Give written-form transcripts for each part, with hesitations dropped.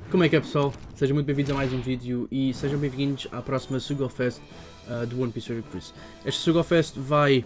Como é que é, pessoal? Sejam muito bem-vindos a mais um vídeo e sejam bem-vindos à próxima Sugofest do One Piece Recruits. Esta Sugofest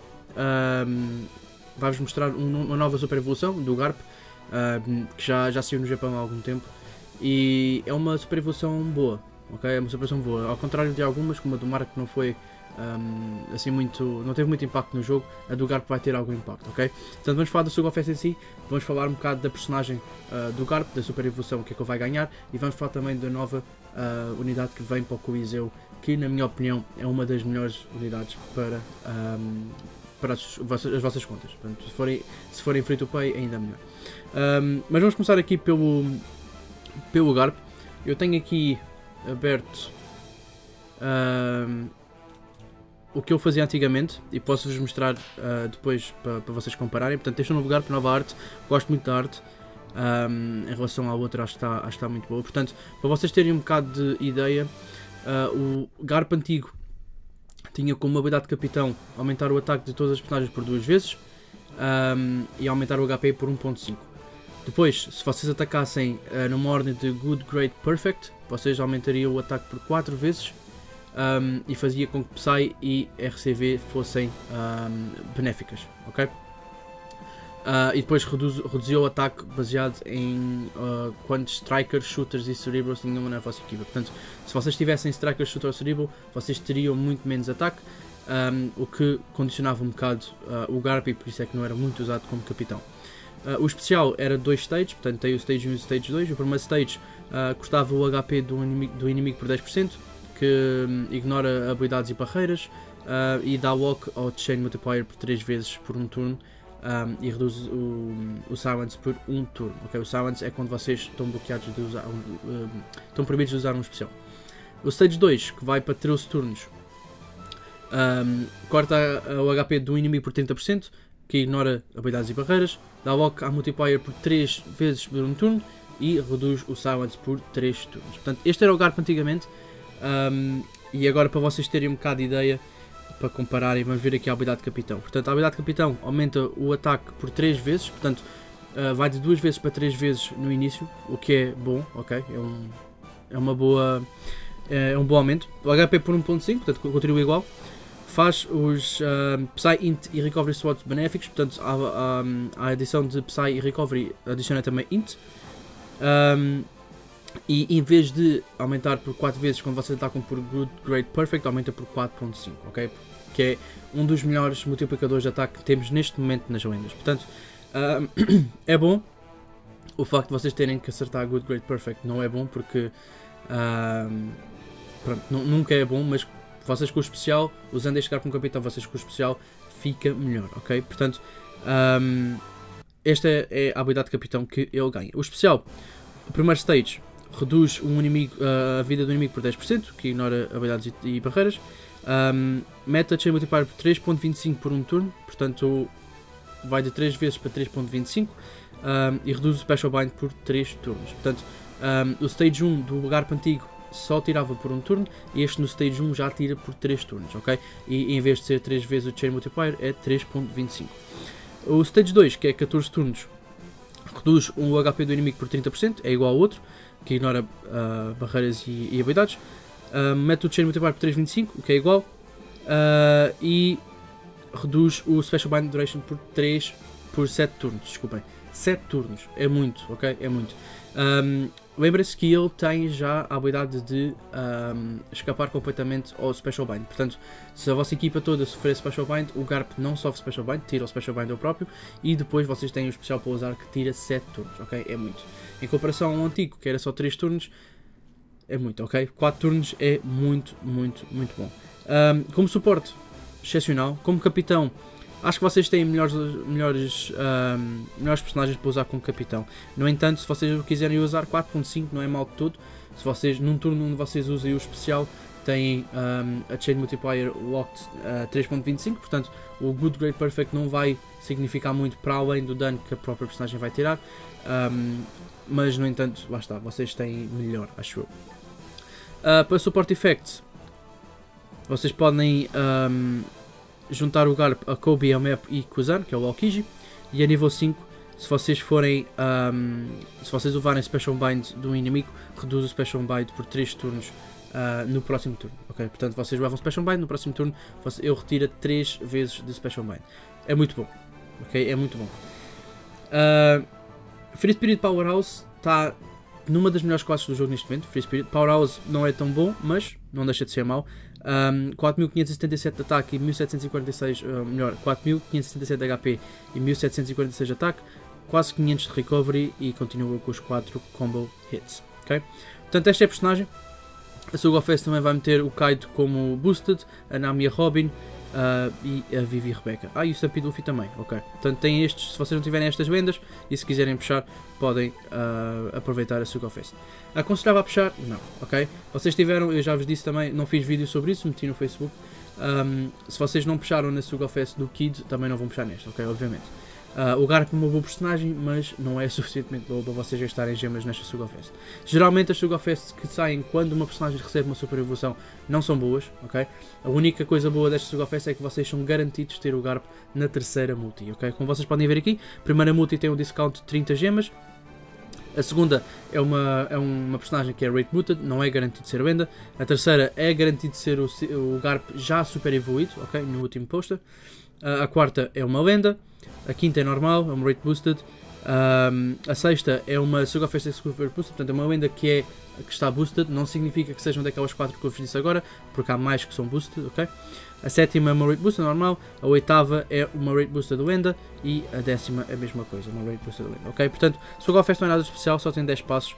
vai-vos mostrar uma nova super evolução do Garp, que já saiu no Japão há algum tempo, e é uma super evolução boa, ok? É uma super evolução boa, ao contrário de algumas, como a do Marco, que não foi assim não teve muito impacto no jogo. A do Garp vai ter algum impacto, ok? Portanto, vamos falar da Sugofest em si, vamos falar um bocado da personagem do Garp, da super evolução, o que é que ele vai ganhar, e vamos falar também da nova unidade que vem para o Coliseu, que na minha opinião é uma das melhores unidades para as vossas contas. Portanto, se forem free to play, ainda melhor. Mas vamos começar aqui pelo Garp. Eu tenho aqui aberto o que eu fazia antigamente e posso-vos mostrar depois para vocês compararem. Portanto, este é um novo Garp, nova arte, gosto muito da arte. Em relação à outra, acho que está muito boa. Portanto, para vocês terem um bocado de ideia, o Garp antigo tinha como habilidade de capitão aumentar o ataque de todas as personagens por 2 vezes e aumentar o HP por 1.5. Depois, se vocês atacassem numa ordem de Good, Great, Perfect, vocês aumentariam o ataque por 4 vezes. E fazia com que Psy e RCV fossem benéficas, ok? E depois reduziu o ataque baseado em quantos Strikers, Shooters e Cerebros tinham na vossa equipa. Portanto, se vocês tivessem Strikers, Shooter ou Cerebro, vocês teriam muito menos ataque, o que condicionava um bocado o Garp, e por isso é que não era muito usado como capitão. O especial era 2 stages, portanto tem o stage 1 e o stage 2. O primeiro stage cortava o HP do inimigo por 10%, que ignora habilidades e barreiras, e dá walk ao Chain Multiplier por 3 vezes por um turno, e reduz o Silence por um turno. Okay? O Silence é quando vocês estão bloqueados de usar estão proibidos de usar um especial. O Stage 2, que vai para 13 turnos, corta o HP do inimigo por 30%, que ignora habilidades e barreiras, dá walk à Multiplier por 3 vezes por um turno e reduz o Silence por 3 turnos. Portanto, este era o Garp antigamente. E agora, para vocês terem um bocado de ideia, para compararem, vamos ver aqui a habilidade de capitão. Portanto, a habilidade de capitão aumenta o ataque por 3 vezes, portanto vai de 2 vezes para 3 vezes no início, o que é bom, ok? É um bom aumento. O HP por 1.5, portanto continua igual. Faz os Psy, Int e Recovery slots benéficos, portanto a adição de Psy e Recovery adiciona também Int. E em vez de aumentar por 4 vezes quando vocês atacam por Good, Great, Perfect, aumenta por 4.5, ok? Que é um dos melhores multiplicadores de ataque que temos neste momento nas lendas. Portanto, é bom. O facto de vocês terem que acertar Good, Great, Perfect não é bom, porque pronto, nunca é bom, mas vocês com o especial, usando este Garp com o capitão, vocês com o especial fica melhor, ok? Portanto, esta é a habilidade de capitão que ele ganha. O especial, o primeiro stage, reduz a vida do inimigo por 10%, que ignora habilidades e barreiras. Meta Chain Multiplier por 3.25 por um turno, portanto vai de 3 vezes para 3.25, e reduz o Special Bind por 3 turnos. Portanto, o Stage 1 do Garp antigo só tirava por um turno, e este no Stage 1 já tira por 3 turnos, ok? E em vez de ser 3 vezes o Chain Multiplier é 3.25. O Stage 2, que é 14 turnos, reduz o HP do inimigo por 30%, é igual ao outro, que ignora barreiras e habilidades. Mete o Chain Multiplier por 3.25, o que é igual, e reduz o Special Bind Duration por 7 turnos, desculpem. 7 turnos, é muito, ok? É muito. Lembrem-se que ele tem já a habilidade de escapar completamente ao Special Bind. Portanto, se a vossa equipa toda sofrer Special Bind, o Garp não sofre Special Bind, tira o Special Bind ao próprio, e depois vocês têm o especial para usar que tira 7 turnos, ok? É muito. Em comparação ao antigo, que era só 3 turnos, é muito, ok? 4 turnos é muito, muito, muito bom. Como suporte, excepcional. Como capitão, acho que vocês têm melhores personagens para usar como capitão. No entanto, se vocês quiserem usar 4.5, não é mal de tudo. Se vocês, num turno onde vocês usem o especial, têm a Chain Multiplier Locked 3.25, portanto o Good, Great, Perfect não vai significar muito para além do dano que a própria personagem vai tirar. Mas, no entanto, lá está, vocês têm melhor, acho eu. Para Support Effects, vocês podem juntar o Garp a Kobe, a Map e Kuzan, que é o Aokiji, e a nível 5 se vocês forem, se vocês levarem Special Bind do inimigo, reduz o Special Bind por 3 turnos no próximo turno, ok? Portanto, vocês levam Special Bind, no próximo turno eu retiro 3 vezes de Special Bind. É muito bom, ok? É muito bom. Free Spirit Powerhouse está numa das melhores classes do jogo neste momento. Free Spirit Powerhouse não é tão bom, mas não deixa de ser mau. 4577 de ataque e 1746, melhor, 4577 de HP e 1746 de ataque, quase 500 de recovery e continua com os 4 combo hits, ok? Portanto, esta é a personagem. A Sugafest também vai meter o Kaido como boosted, a Nami a Robin e a Vivi Rebecca. E o Stampede Luffy também, ok? Portanto, tem estes, se vocês não tiverem estas vendas e se quiserem puxar, podem aproveitar a Sugafest. Aconselhava a puxar? Não, ok? Vocês tiveram, eu já vos disse também, não fiz vídeo sobre isso, meti no Facebook. Se vocês não puxaram na Sugafest do Kid, também não vão puxar nesta, ok? Obviamente. O Garp é uma boa personagem, mas não é suficientemente boa para vocês gastarem gemas nesta Sugafest. Geralmente as Sugafests que saem quando uma personagem recebe uma super evolução não são boas, ok? A única coisa boa desta Sugafest é que vocês são garantidos de ter o Garp na terceira multi, ok? Como vocês podem ver aqui, a primeira multi tem um discount de 30 gemas. A segunda é uma personagem que é rate booted, não é garantido de ser venda. A terceira é garantido de ser o Garp já super evoluído, ok? No último poster. A quarta é uma lenda. A quinta é normal, é uma rate boosted. A sexta é uma Sugafest Exclusive Boosted, portanto é uma lenda que está boosted. Não significa que sejam daquelas 4 que eu vos disse agora, porque há mais que são boosted, ok? A sétima é uma rate boosted normal, a oitava é uma rate boosted lenda e a décima é a mesma coisa, uma rate boosted lenda, ok? Portanto, Sugafest não é nada especial, só tem 10 passos,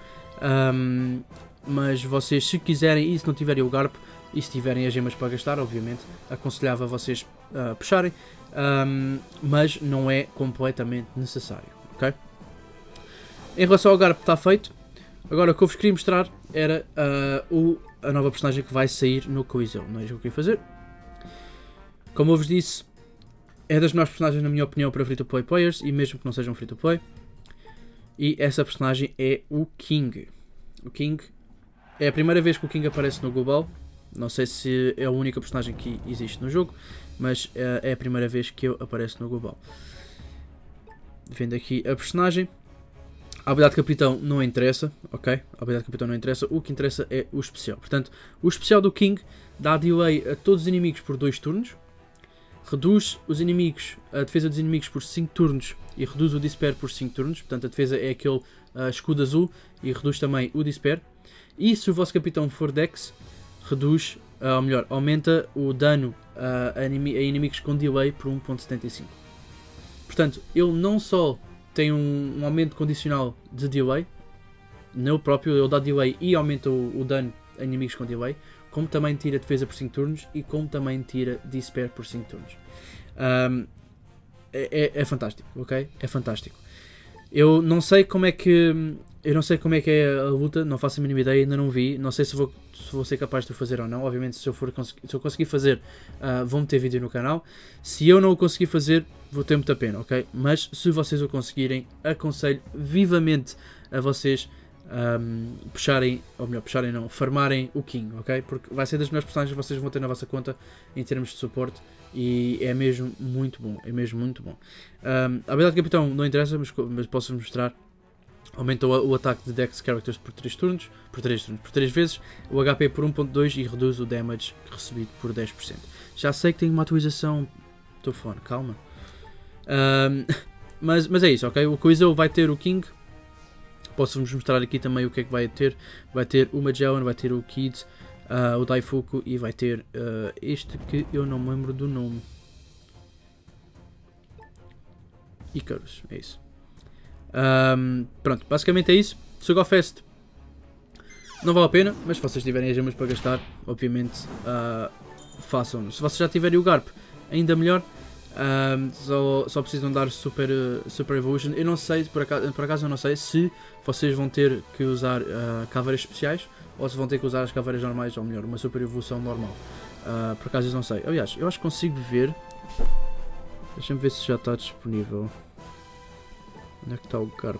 mas vocês, se quiserem e se não tiverem o Garp e se tiverem as gemas para gastar, obviamente, aconselhava vocês puxarem, mas não é completamente necessário, ok? Em relação ao Garp está feito. Agora o que eu vos queria mostrar era a nova personagem que vai sair no Coliseu, não é isso que eu queria fazer. Como eu vos disse, é das melhores personagens na minha opinião para free-to-play players e mesmo que não sejam free-to-play. E essa personagem é o King. O King é a primeira vez que o King aparece no Global. Não sei se é a única personagem que existe no jogo, mas é a primeira vez que ele aparece no Global. Vendo aqui a personagem, a habilidade de capitão não interessa, ok? A habilidade de capitão não interessa, o que interessa é o especial. Portanto, o especial do King dá delay a todos os inimigos por 2 turnos, reduz os inimigos, a defesa dos inimigos por 5 turnos e reduz o Despair por 5 turnos. Portanto, a defesa é aquele escudo azul e reduz também o Despair. E se o vosso capitão for Dex, reduz, ou melhor, aumenta o dano a inimigos com delay por 1.75. Portanto, ele não só tem um aumento condicional de delay, no próprio, ele dá delay e aumenta o dano a inimigos com delay, como também tira defesa por 5 turnos e como também tira Despair por 5 turnos. É fantástico, ok? É fantástico. Eu não sei como é que é a luta, não faço a mínima ideia, ainda não vi, não sei se vou ser capaz de o fazer ou não. Obviamente, se eu conseguir fazer, vou meter vídeo no canal. Se eu não o conseguir fazer, vou ter muita pena, ok? Mas se vocês o conseguirem, aconselho vivamente a vocês puxarem, ou melhor, puxarem não, farmarem o King, ok? Porque vai ser das melhores personagens que vocês vão ter na vossa conta em termos de suporte e é mesmo muito bom, é mesmo muito bom. A habilidade de capitão não interessa, mas posso mostrar. Aumenta o ataque de Dex Characters por 3 turnos, por 3 vezes, o HP por 1.2 e reduz o damage recebido por 10%. Já sei que tem uma atualização, estou fone, calma. Mas é isso, ok? O Coiseu vai ter o King. Posso-vos mostrar aqui também o que é que vai ter. Vai ter o Magellan, vai ter o Kid, o Daifuku e vai ter este que eu não me lembro do nome. Icarus, é isso. Pronto, basicamente é isso. Sugafest não vale a pena, mas se vocês tiverem as gemas para gastar, obviamente façam-no. Se vocês já tiverem o Garp, ainda melhor. Só precisam dar Super Evolution. Eu não sei, por acaso eu não sei se vocês vão ter que usar caveiras especiais ou se vão ter que usar as caveiras normais, ou melhor, uma Super Evolução normal. Por acaso eu não sei. Aliás, eu acho que consigo ver. Deixa-me ver se já está disponível. Onde é que está o Garp?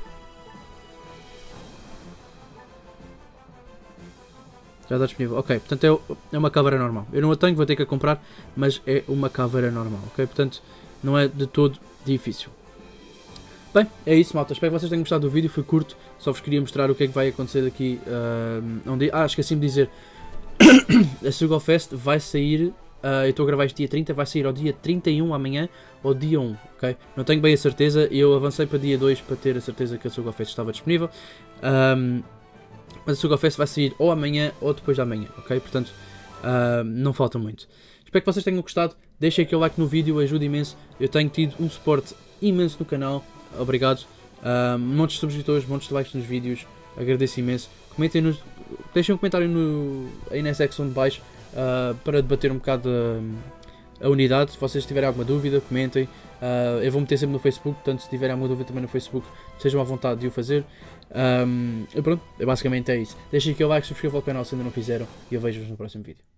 Já está disponível. Ok, portanto é uma caveira normal. Eu não a tenho, vou ter que a comprar, mas é uma caveira normal. Ok, portanto não é de todo difícil. Bem, é isso, malta. Espero que vocês tenham gostado do vídeo. Foi curto, só vos queria mostrar o que é que vai acontecer daqui a um dia. Esqueci-me de dizer. A Sugal Fest vai sair, eu estou a gravar este dia 30, vai sair ao dia 31 amanhã ou dia 1, ok? Não tenho bem a certeza, eu avancei para dia 2 para ter a certeza que a Sugal Fest estava disponível. Mas a Sugal Fest vai sair ou amanhã ou depois de amanhã, ok? Portanto, não falta muito. Espero que vocês tenham gostado, deixem aquele like no vídeo, ajuda imenso. Eu tenho tido um suporte imenso no canal, obrigado. Montes de subscritores, montes de likes nos vídeos, agradeço imenso. Comentem deixem um comentário aí na secção de baixo para debater um bocado a unidade. Se vocês tiverem alguma dúvida, comentem. Eu vou meter sempre no Facebook, portanto se tiverem alguma dúvida também no Facebook, sejam à vontade de o fazer. E pronto, basicamente é isso. Deixem aqui o like, subscrevam o canal se ainda não fizeram e eu vejo-vos no próximo vídeo.